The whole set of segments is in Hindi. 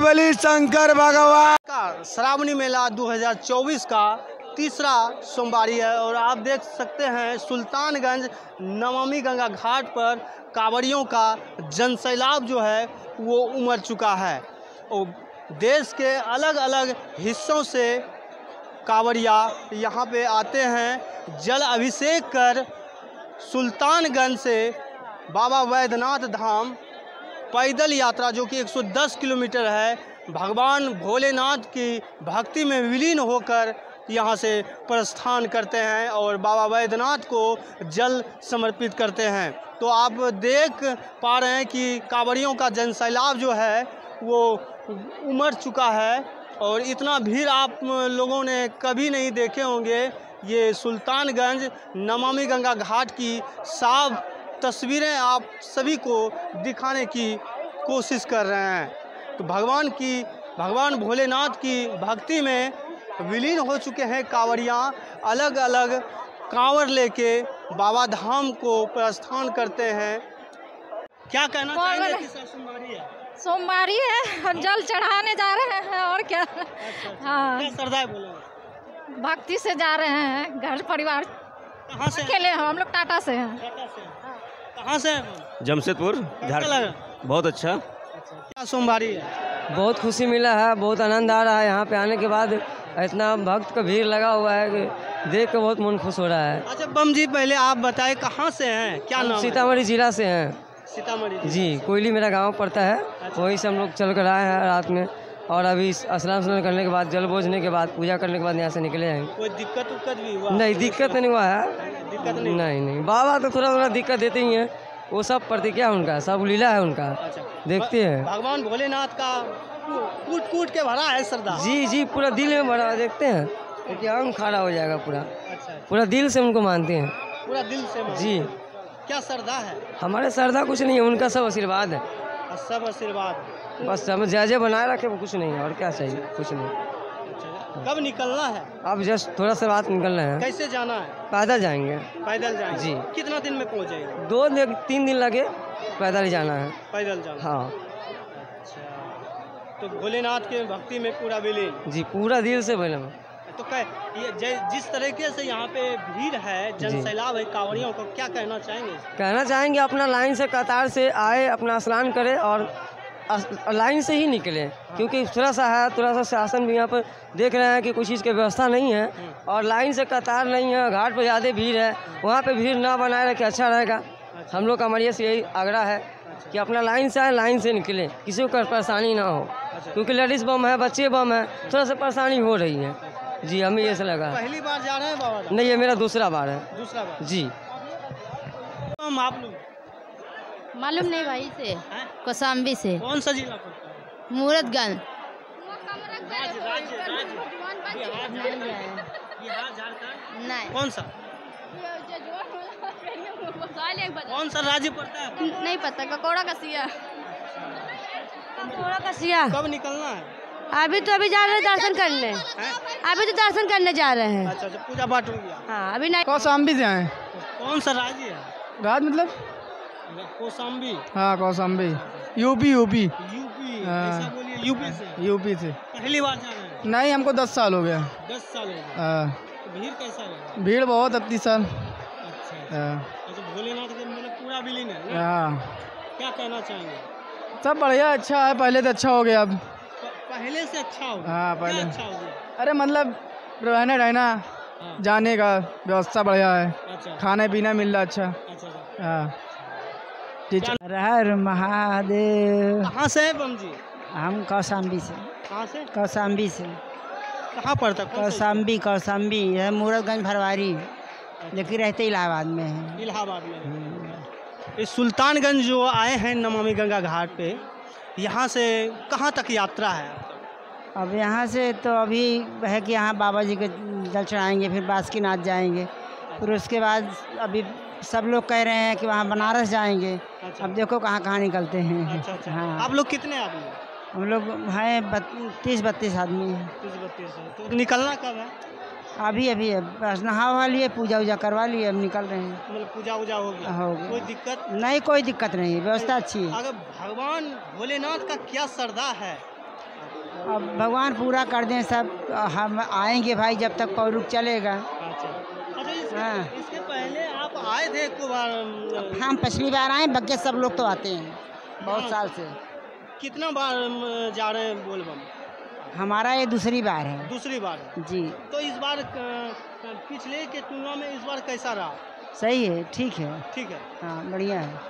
बली शंकर भगवान का श्रावणी मेला 2024 का तीसरा सोमवारी है और आप देख सकते हैं सुल्तानगंज नमामि गंगा घाट पर कांवड़ियों का जनसैलाब जो है वो उमड़ चुका है और देश के अलग अलग हिस्सों से कांवड़िया यहाँ पे आते हैं जल अभिषेक कर सुल्तानगंज से बाबा वैद्यनाथ धाम पैदल यात्रा जो कि 110 किलोमीटर है भगवान भोलेनाथ की भक्ति में विलीन होकर यहाँ से प्रस्थान करते हैं और बाबा वैद्यनाथ को जल समर्पित करते हैं। तो आप देख पा रहे हैं कि कांवड़ियों का जनसैलाब जो है वो उमड़ चुका है और इतना भीड़ आप लोगों ने कभी नहीं देखे होंगे। ये सुल्तानगंज नमामि गंगा घाट की साफ तस्वीरें आप सभी को दिखाने की कोशिश कर रहे हैं। तो भगवान भोलेनाथ की भक्ति में विलीन हो चुके हैं कांवड़ियाँ अलग अलग कांवर लेके बाबा धाम को प्रस्थान करते हैं। क्या कहना चाहेंगे कि सोमवारी है? सोमवारी है हम जल चढ़ाने जा रहे हैं और क्या। हाँ क्या श्रद्धा है बोलो? भक्ति से जा रहे हैं घर परिवार। कहाँ से? अकेले हैं हम लोग टाटा से हैं। कहाँ से? जमशेदपुर झारखंड। बहुत अच्छा। क्या सोमवारी है? बहुत खुशी मिला है, बहुत आनंद आ रहा है। यहाँ पे आने के बाद इतना भक्त का भीड़ लगा हुआ है कि देख के बहुत मन खुश हो रहा है। अच्छा बम जी पहले आप बताएं कहाँ से हैं, क्या नाम? सीतामढ़ी जिला से हैं। सीतामढ़ी जी कोयली मेरा गांव पड़ता है। वहीं से हम लोग चल कर आए हैं रात में और अभी स्नान करने के बाद जल बोझने के बाद पूजा करने के बाद यहाँ से निकले हैं। कोई दिक्कत उक्कत भी हुआ? नहीं दिक्कत नहीं हुआ है। दिक्कत नहीं बाबा तो थोड़ा दिक्कत देते ही हैं, वो सब प्रतिज्ञा उनका, सब लीला है उनका। अच्छा देखते हैं भगवान भोलेनाथ का कूट के भरा है श्रद्धा। जी पूरा दिल में भरा है। देखते हैं क्योंकि अंग खड़ा हो जाएगा पूरा। अच्छा पूरा दिल से उनको मानते हैं। पूरा दिल से जी। क्या श्रद्धा है? हमारे श्रद्धा कुछ नहीं है, उनका सब आशीर्वाद है। सब आशीर्वाद बस हम जय बनाए रखे, वो कुछ नहीं है और क्या चाहिए, कुछ नहीं। अच्छा कब निकलना है? अब जस्ट थोड़ा सा रात निकलना है। कैसे जाना है? पैदल जाएंगे। पैदल जाएंगे? जी। कितना दिन में पहुँचेगा? 2-3 दिन लगे, पैदल ही जाना है। पैदल जाना? हाँ। अच्छा तो भोलेनाथ के भक्ति में पूरा विलीन? जी पूरा दिल से बोले। तो ये जिस तरीके से यहाँ पे भीड़ है, जनसैलाब है कांवड़ियों को, क्या कहना चाहेंगे? कहना चाहेंगे अपना लाइन से कतार से आए, अपना स्नान करें और लाइन से ही निकले क्योंकि थोड़ा सा शासन भी यहाँ पर देख रहे हैं कि कुछ चीज़ की व्यवस्था नहीं है और लाइन से कतार नहीं है। घाट पर ज़्यादा भीड़ है, वहाँ पे भीड़ ना बनाए रखे अच्छा रहेगा। हम लोग का हमारे से यही आग्रह है कि अपना लाइन से आए, लाइन से निकले, किसी को परेशानी ना हो क्योंकि लेडीज़ बम है, बच्चे बम है, थोड़ा सा परेशानी हो रही है। जी हमें ये से लगा। पहली बार जा रहे हैं बाबा? नहीं ये मेरा दूसरा बार है। दूसरा बार? जी। आप लोग मालूम नहीं भाई से कौशाम्बी से। कौन सा जिला पड़ता है? मूरतगंज। बिहार झारखंड नहीं। कौन सा राज्य पड़ता है? नहीं पता। ककोड़ा कसिया। ककोड़ा कसिया। कब निकलना है? अभी जा रहे हैं दर्शन करने। अभी तो दर्शन करने जा रहे हैं। अच्छा पूजा पाठ हो गया? हाँ अभी नहीं। कौशाम्बी से आए। कौन सा राज्य है? राज मतलब कौशाम्बी? हाँ कौशाम्बी। यूपी। ऐसा बोलिए। यूपी से? पहली बार जा रहे हैं? नहीं हमको 10 साल हो गया। 10 साल हो गया। तो भीड़ कैसा है? भीड़ बहुत अब 30 साल। अच्छा भोलेनाथ के मतलब पूरा विलीन है? हाँ। क्या कहना चाहेंगे? सब बढ़िया अच्छा है, पहले तो अच्छा हो गया। अब पहले से अच्छा हो गया? हाँ पहले अच्छा हो गया। अरे मतलब रहना जाने का व्यवस्था बढ़िया है। अच्छा खाने पीना मिल रहा अच्छा। हाँ हर हर महादेव। कहाँ से है बम जी? हम कौशाम्बी से। कहाँ से? कौशाम्बी से। कहाँ पड़ता? कौशाम्बी है मूरतगंज भरवारी, लेकिन रहते इलाहाबाद में है। इलाहाबाद में। इस सुल्तानगंज जो आए हैं नमामि गंगा घाट पे, यहाँ से कहाँ तक यात्रा है? अब यहाँ से तो अभी है कि यहाँ बाबा जी के जल चढ़ाएंगे, फिर बासुकीनाथ जाएंगे, फिर उसके बाद अभी सब लोग कह रहे हैं कि वहाँ बनारस जाएंगे। अच्छा। अब देखो कहाँ निकलते हैं। अच्छा। हाँ आप लोग कितने आदमी? हम लोग हैं 30-32 आदमी हैं। 30-32। तो निकलना कब है? अभी बस नहा लिए, पूजा वूजा करवा लिए, अब निकल रहे हैं। मतलब पूजा वूजा हो गया? कोई दिक्कत नहीं? कोई दिक्कत नहीं, व्यवस्था अच्छी है। अगर भगवान भोलेनाथ का क्या श्रद्धा है अब भगवान पूरा कर दें सब। हम आएंगे भाई जब तक पौरुक चलेगा। अच्छा हाँ। इसके पहले आप आए थे एक बार? हम पिछली बार आए, बग्गे सब लोग तो आते हैं बहुत साल से। कितना बार जा रहे हैं बोलबम? हमारा ये दूसरी बार है। दूसरी बार है। जी। तो इस बार पिछले के तुलना में इस बार कैसा रहा? सही है, ठीक है। ठीक है। हाँ, बढ़िया है।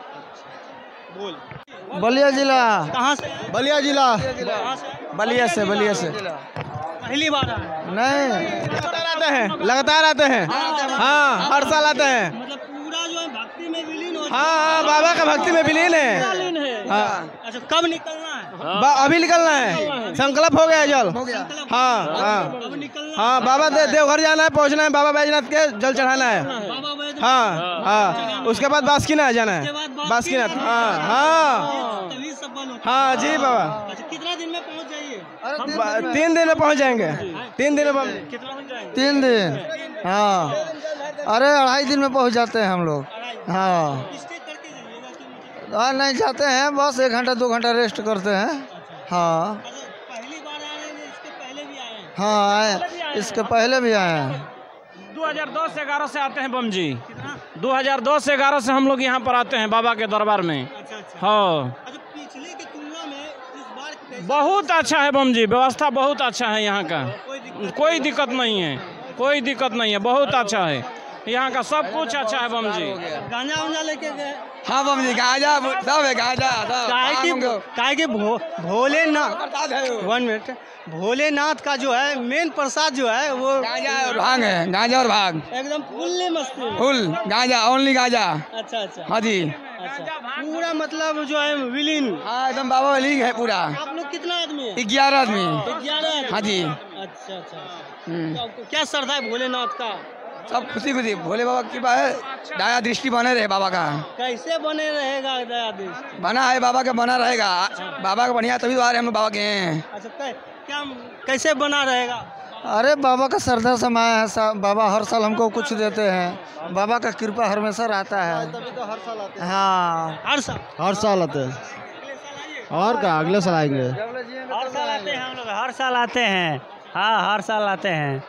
बोल। बलिया जिला। कहाँ से? बलिया जिला। कहाँ से? बलिया से। बलिया से पहली बार आए? नहीं, लगातार आते हैं। हाँ, हर साल आते हैं। मतलब पूरा जो है भक्ति में विलीन हो? हाँ, बाबा का भक्ति में विलीन है। विलीन है। हाँ। अच्छा, कब निकलना है? अभी निकलना है, संकल्प हो गया जल। हाँ हाँ अब निकलना? हाँ, बाबा देवघर जाना है, पहुँचना है, बाबा बैजनाथ के जल चढ़ाना है। बाबा बैद्यनाथ? हाँ हाँ, उसके बाद बासुकीनाथ जाना है। बासुकीनाथ। हाँ हाँ तभी सब बंद होता हाँ जी बाबा। है। अच्छा, कितना दिन में पहुँच जाइए? 3 दिन में पहुँच जाएंगे। 3 दिन में। कितना दिन जाएंगे? 3 दिन। हाँ, अरे 2.5 दिन में पहुंच जाते हैं हम लोग। हाँ, स्टे करके जाइएगा कि मतलब? नहीं जाते हैं, बस 1 घंटा 2 घंटा रेस्ट करते हैं। हाँ अच्छा, पहली बार आ रहे हैं? इसके पहले भी आए हैं? हाँ, आए, इसके पहले भी आए हैं। 2010 से 11 से आते हैं बम जी। 2010 से 11 से हम लोग यहाँ पर आते हैं बाबा के दरबार में। अच्छा अच्छा। हाँ, अच्छा, पिछले की तुलना में इस बार कैसा? बहुत अच्छा है बम जी, व्यवस्था बहुत अच्छा है यहाँ का। कोई दिक्कत नहीं है, कोई दिक्कत नहीं है, बहुत अच्छा है यहाँ का, सब कुछ अच्छा है बम जी। गांजा उंजा लेके गए? हाँ बम जी, गांजा सब है, गांजा काहे कि भोलेनाथ, 1 मिनट, भोलेनाथ का जो है मेन प्रसाद जो है वो गांजा और भांग है। गांजा और भांग एकदम फुल्ली मस्ती। फुल गांजा, ओनली गांजा। अच्छा अच्छा। हाँ जी। अच्छा, पूरा मतलब जो है विलीन। हाँ, एकदम बाबा लीग है पूरा। आप लोग कितना आदमी है? 11 आदमी। 11 आदमी? हाँ जी। अच्छा अच्छा। क्या श्रद्धा है भोलेनाथ का? सब खुशी खुशी, भोले बाबा की बात है, दया दृष्टि बने रहे बाबा का। कैसे बने रहेगा दया दृष्टि? बना है बाबा का, बना रहेगा बाबा का बढ़िया, तभी तो आ रहे हम लोग बाबा के हैं। अच्छा, क्या कैसे बना रहेगा? अरे बाबा का श्रद्धा समाया है, बाबा हर साल हमको कुछ देते हैं। बाबा का कृपा हमेशा रहता है। तभी तो हर साल आते हैं। हाँ, हर साल? हर साल आते हैं। और क्या, अगले साल आएंगे। हर साल आते हैं हम लोग, हर साल आते हैं। हाँ, हर साल आते हैं।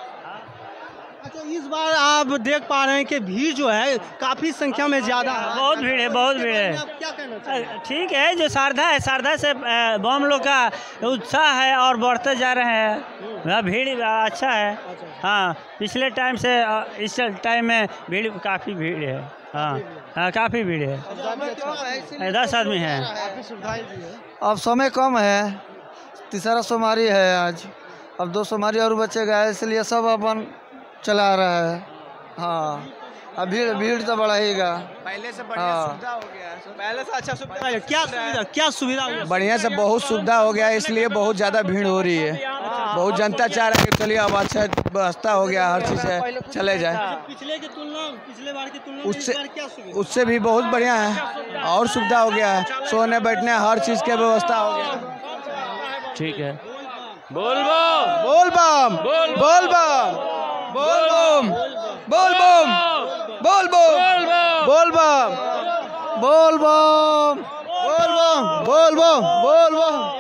अच्छा, इस बार आप देख पा रहे हैं कि भीड़ जो है काफ़ी संख्या में ज़्यादा है। बहुत भीड़ है, बहुत भीड़ है। आप क्या कहना चाहिए? ठीक है, जो श्रद्धा है, श्रद्धा से बम लोग का उत्साह है और बढ़ते जा रहे हैं। वह भीड़ अच्छा है। हाँ, पिछले टाइम से इस टाइम में भीड़, काफ़ी भीड़ है। हाँ हाँ, काफ़ी भीड़ है। 10 आदमी हैं। अब समय कम है, तीसरा सोमवारी है आज, अब 2 सोमवारी और बचेगा, इसलिए सब अपन चला रहा है। हाँ, अब भीड़ तो बढ़ेगा। पहले से बढ़िया सुविधा हो गया है, पहले से अच्छा सुविधा। क्या सुविधा हुई? बढ़िया से बहुत सुविधा हो गया है, इसलिए बहुत ज़्यादा भीड़ हो रही है। बहुत जनता चाह रहा है कि चलिए अब अच्छा व्यवस्था हो गया, हर चीज़ से चले जाए। पिछले की तुलना, पिछले बार की तुलना में इस बार क्या सुविधा? उससे भी बहुत बढ़िया है, और सुविधा हो गया है, सोने बैठने हर चीज़ की व्यवस्था हो गया। ठीक है। बोल बम, बोल बम, बोल बम, बोल बम, बोल बम, बोल बम, बोल बम, बोल बम, बोल बम, बोल बम, बोल बम।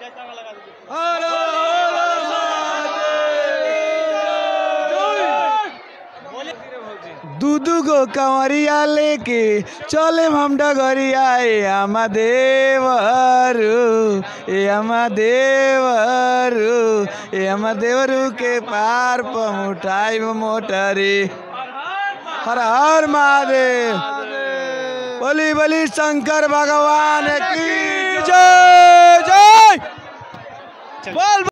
दूधू को कंवरिया लेके चले हम डगरिया, अमा देवरू, अमा देवरू, अमा देवरू के पार पहुँचाई मोटरी। हर हर महादेव, बोली बोली शंकर भगवान की जय जय। बोल।